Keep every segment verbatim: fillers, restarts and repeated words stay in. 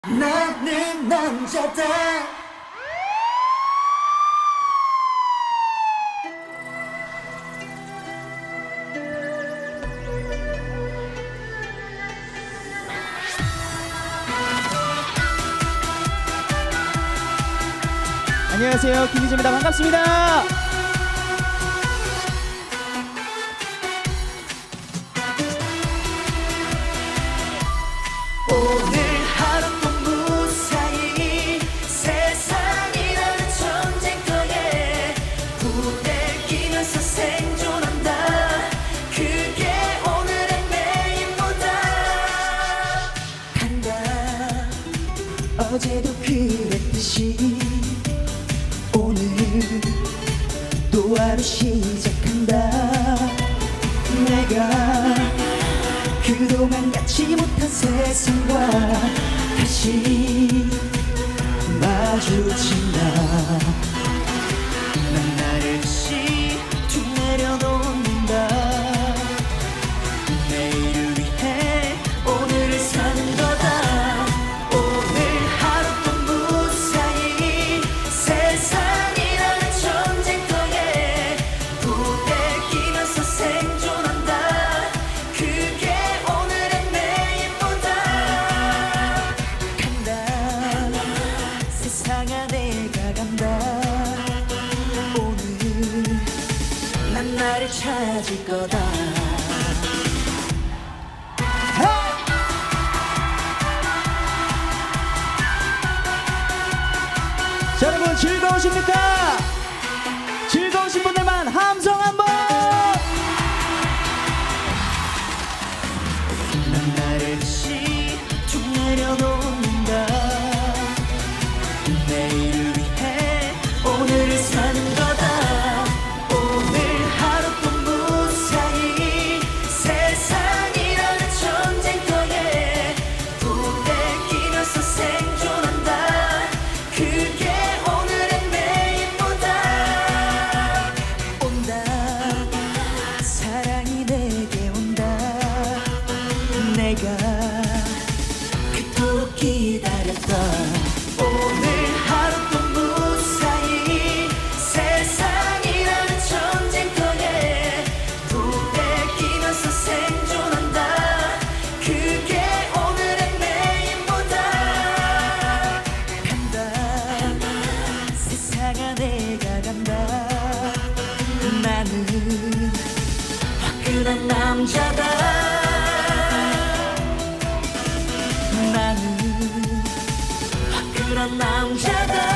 나는 남자다. 안녕하세요, 김희재입니다. 반갑습니다. 오늘 하루도 무사히 세상이라는 전쟁터에 부대끼면서 생존한다. 그게 오늘의 내 임무다. 간다. 어제도 그랬듯이 오늘 또 하루 시작한다. 내가 그동안 갖지 못한 세상과 다시 마주친다. 난 나를 툭 내려놓는다. 내일을 위해 오늘을 사는 거다. 오늘 하루도 무사히 세상이라는 전쟁터에 부대끼면서 생존한다. 그게 오늘의 내 임무다. 간다. 세상아 내가 간다. 오늘 난 나를 찾을 거다. 자, 여러분 즐거우십니까? 즐거우신 분들만 함성 한번! 난 나를 툭 내려놓는다. 내일을 위해 오늘을 사는 거다. 오늘 하루도 무사히 세상이라는 전쟁터에 부대끼면서 생존한다. 그게 오늘의 내 임무다. 온다. 사랑이 내게 온다. 내가 그토록 기다렸던 오늘 하루도 무사히 세상이라는 전쟁터에 부대끼면서 생존한다. 그게 오늘의 내 임무다. 간다. 세상아 내가 간다. 나는 화끈한 남자다. 나는 화끈한 남자다.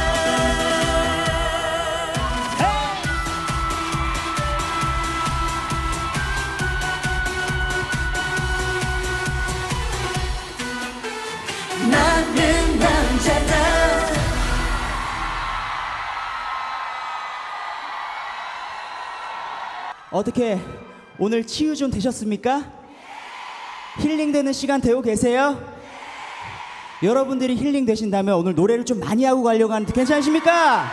나는 남자다. 어떻게 오늘 치유 좀 되셨습니까? 힐링되는 시간 되고 계세요? 여러분들이 힐링 되신다면 오늘 노래를 좀 많이 하고 가려고 하는데 괜찮으십니까?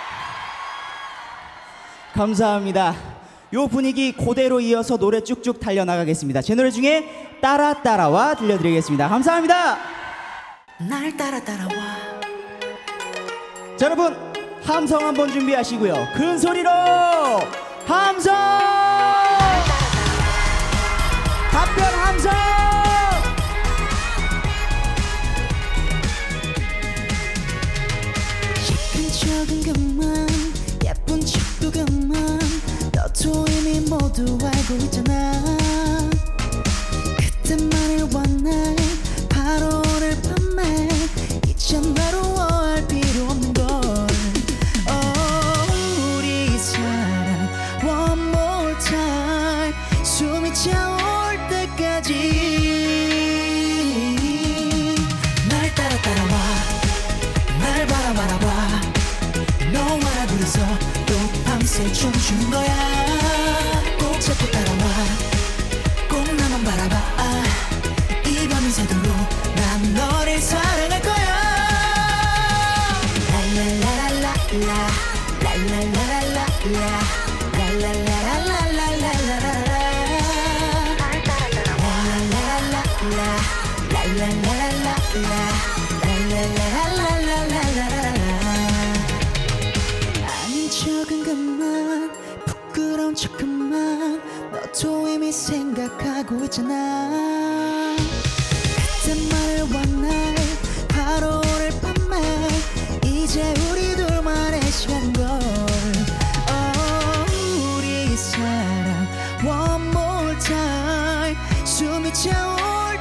감사합니다. 요 분위기 그대로 이어서 노래 쭉쭉 달려나가겠습니다. 제 노래 중에 따라 따라와 들려드리겠습니다. 감사합니다. 날 따라 따라와. 자, 여러분 함성 한번 준비하시고요. 큰 소리로 함성! 답변 함성! 예쁜 척은 그만 예쁜 척도 그만 너도 이미 모두 알고 있잖아. 그때만을 원해 바로 오늘 밤에 이젠 외로워할 필요 없는 걸. oh, 우리 사랑 one more time 숨이 차올 때까지 날 따라 따라와. 날 바라 바라봐. 너와 나 둘이서 또 밤새 춤추는 거야. 꼭 잡고 따라와. 꼭 나만 바라봐. 이 밤이 새도록 난 너를 사랑할 거야. 랄랄라랄라라 랄랄라랄라라 랄랄라랄라랄라라 랄랄라랄라 랄랄라랄라 척만 너도 이미 생각하고 있잖아. 그때 말해와 날 바로 오늘 밤에 이제 우리 둘만의 시간인걸. oh, 우리 사랑 one more time 숨이 차올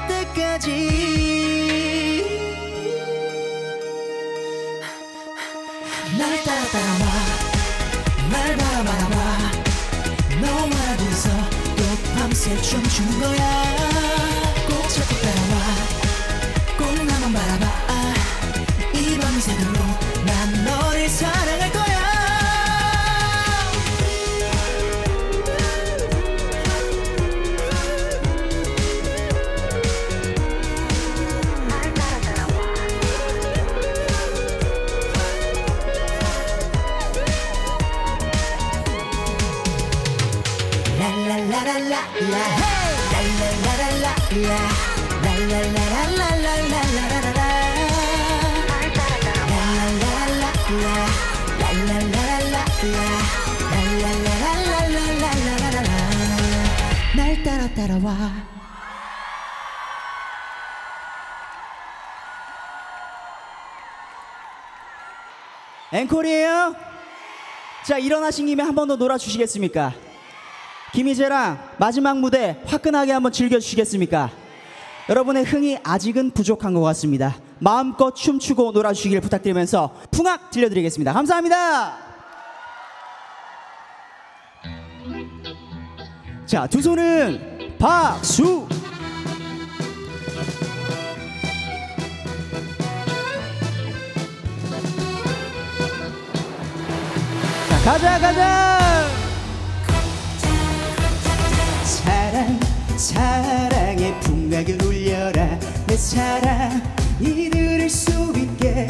때까지 날 따라 따라와 날 바라 바라봐 너와 둘이서 또 밤새 춤추는 거야. 꼭 자꾸 따라와 꼭 나만 바라봐. 이 밤이 새도록 난 너를 사랑할 거야. 날 따라 따라와. 앵콜이에요? 자, 일어나신 김에 한 번 더 놀아주시겠습니까? 김희재랑 마지막 무대 화끈하게 한번 즐겨주시겠습니까? 여러분의 흥이 아직은 부족한 것 같습니다. 마음껏 춤추고 놀아주시길 부탁드리면서 풍악 들려드리겠습니다. 감사합니다. 자, 두 손은 박수. 자, 가자 가자. 사랑 사랑의 풍악을 울려라. 내 사랑 이들을 수 있게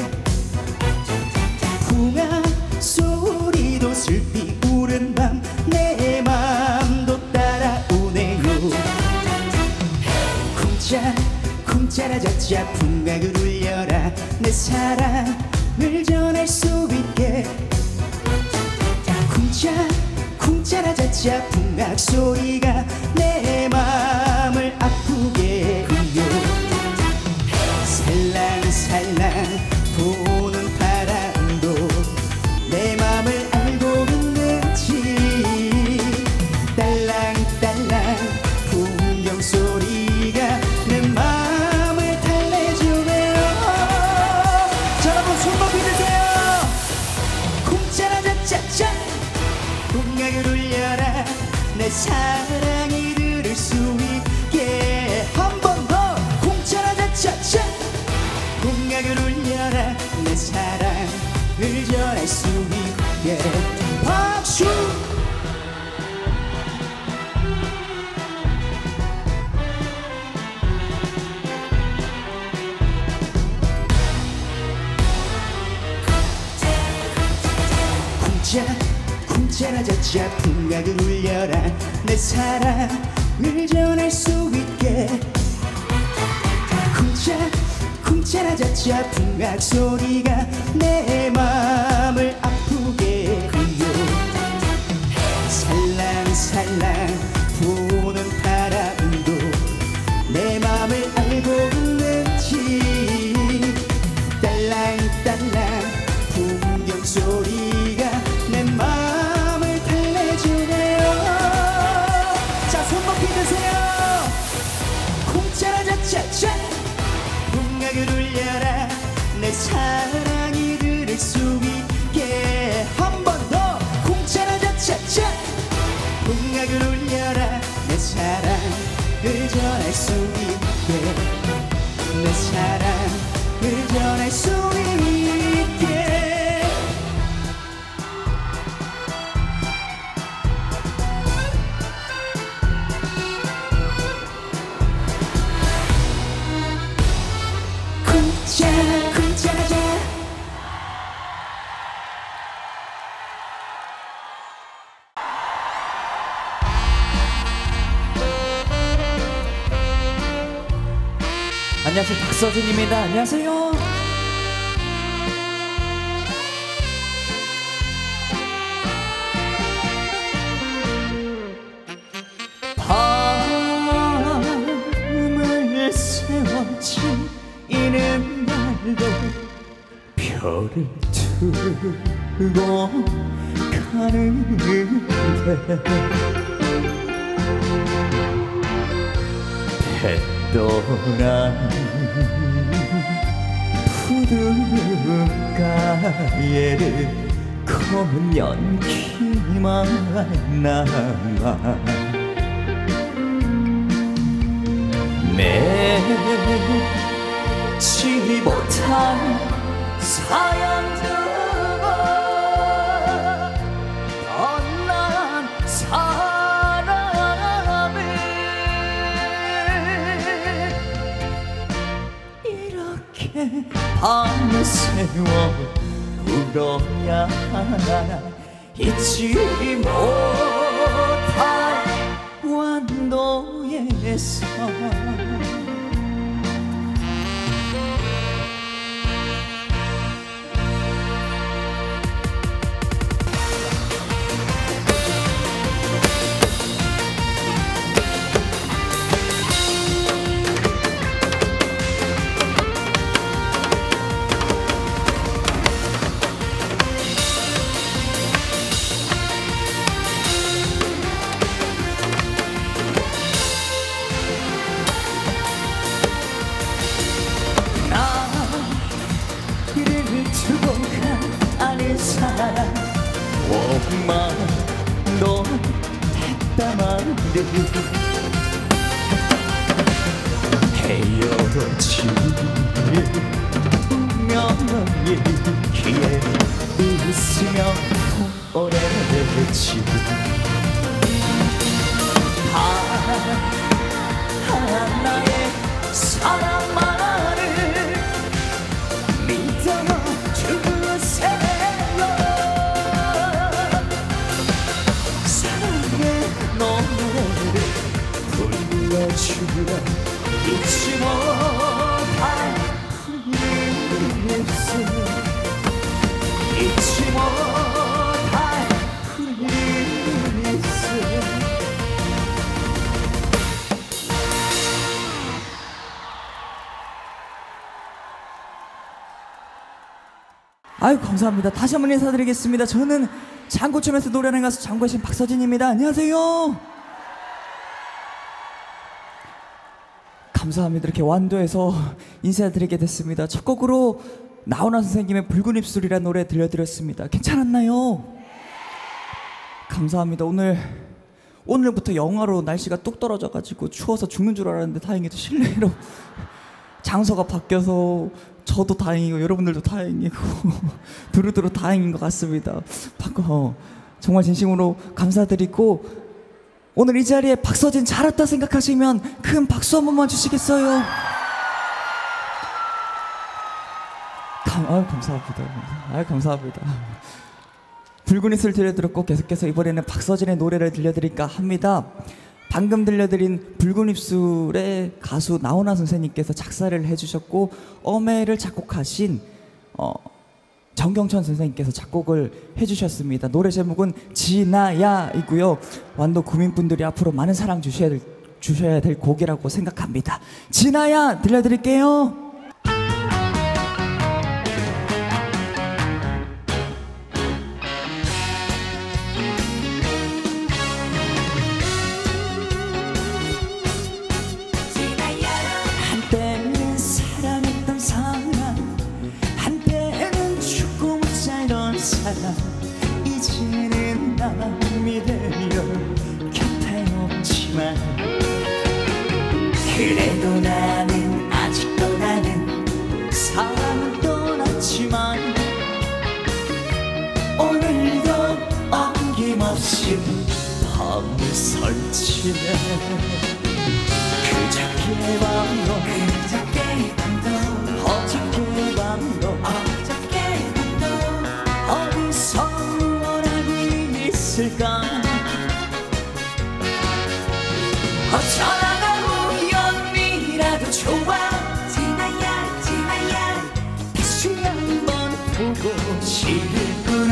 풍악 소리도 슬피 우는 밤 내 맘도 따라오네요. 쿵짜 쿵짜라자자 풍악을 울려라. 내 사랑을 전할 수 있게 쿵짜 쿵짜라자자 풍악 소리가 내 맘을 아프게 해요. 살랑살랑 부는 바람도 내 맘을 알고 있는지 딸랑딸랑 풍경 소리가 내 맘을 달래주네요. 자, 여러분 손 높이 드세요. 쿵짜라자자자 풍악을 울려라. 내 사랑이 들을 수 있게 한 번 더 쿵짜라자자자 풍악을 울려라. 내 사랑을 전할 수 있게 박수. 쿵짜 쿵짜라자자 풍악을 울려라. 내 사랑을 전할 수 있게 쿵짜 쿵짜라자자 풍악 소리가 내 맘을 아프게 해요. 살랑살랑 부는 바람도 내 맘을 알고 있는지 딸랑딸랑 풍경 소리가 내 맘을 달래주네요. 자, 손 높이 드세요. 쿵짜라자자자 풍악을 울려라. 내 사랑이 들을 수 있게 한 번 더 쿵짜라자자자 풍악을 울려라. 내 사랑을 전할 수 있게 내 사랑을 전할 수 있게. 쿵짜 쿵짜라자. 안녕하세요, 박서준입니다. 안녕하세요. 지는 날도 별을 두고 가는데 뱃도란 푸드가에를 검은 연기만 남아 맺지 못한 사연 두고 떠난 사람을 이렇게 밤을 새워 울어야 하나 잊지 못할 완도에서 원망도 했다만 헤어지면이기에 웃으며 오래됐지 하나의 사랑만을 믿어주세요 노래를 불러주라 잊지 못할 프리스 잊지 못할 프리스 아유 감사합니다. 다시 한번 인사드리겠습니다. 저는 장고춤에서 노래하는 가수 장고의 신 박서진입니다. 안녕하세요. 감사합니다. 이렇게 완도에서 인사드리게 됐습니다. 첫 곡으로 나훈아 선생님의 붉은 입술이라는 노래 들려드렸습니다. 괜찮았나요? 감사합니다. 오늘 오늘부터 영하로 날씨가 뚝 떨어져가지고 추워서 죽는 줄 알았는데 다행히도 실내로 장소가 바뀌어서 저도 다행이고 여러분들도 다행이고 두루두루 다행인 것 같습니다. 바꿔 정말 진심으로 감사드리고 오늘 이 자리에 박서진 잘 왔다 생각하시면 큰 박수 한 번만 주시겠어요? 감, 아유, 감사합니다. 아유, 감사합니다. 붉은 이슬 들려드렸고 계속해서 이번에는 박서진의 노래를 들려드릴까 합니다. 방금 들려드린 붉은 입술의 가수 나훈아 선생님께서 작사를 해주셨고 엄해를 작곡하신 어, 정경천 선생님께서 작곡을 해주셨습니다. 노래 제목은 지나야이고요. 완도 구민분들이 앞으로 많은 사랑 주셔야 될, 주셔야 될 곡이라고 생각합니다. 지나야 들려드릴게요. 이제는 남이 되면 곁에 없지만 그래도 나는 아직도 나는 사랑은 떠났지만 오늘도 어김없이 밤을 설치네 그저께 밤도 그저께 밤도 어저께 밤도 어저께 밤도 어디서 원하고 있을까 어쩌다가 우연이라도 좋아 지나야 지나야 다시 한번 보고 싶구나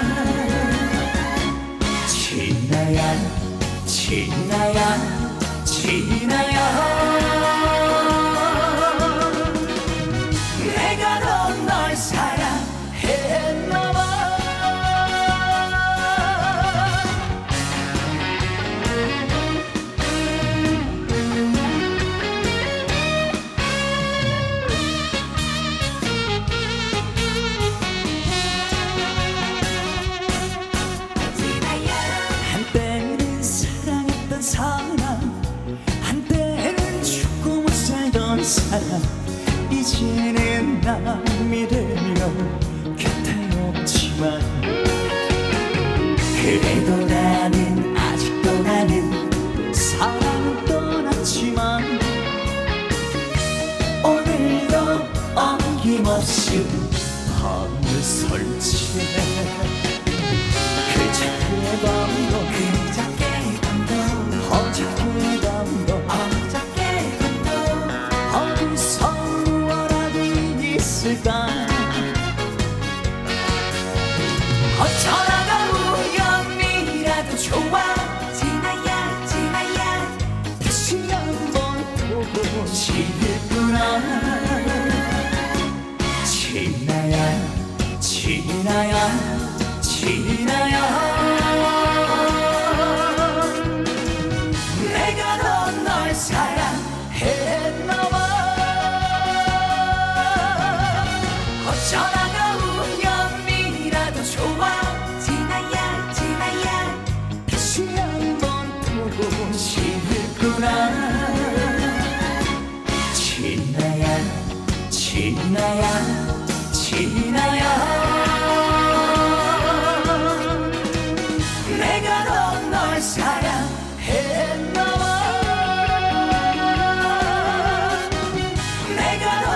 지나야 지나야 지나야 아쉬운 밤을 설치해 그저께의 밤도 그저께의 밤도 어저께의 밤도 어저께의 밤도 어디서 무엇하고 있을까 어쩌다가 우연이라도 좋아 지나야 지나야 다시 한번 보고 싶구나 지나야 지나야 지나야 내가 넌 널 사랑했나봐 어쩌다가 우연이라도 좋아 지나야 지나야 다시 한번 보고 싶구나 지나야 지나야 지나야 내가 넌 널 사랑했나봐 내가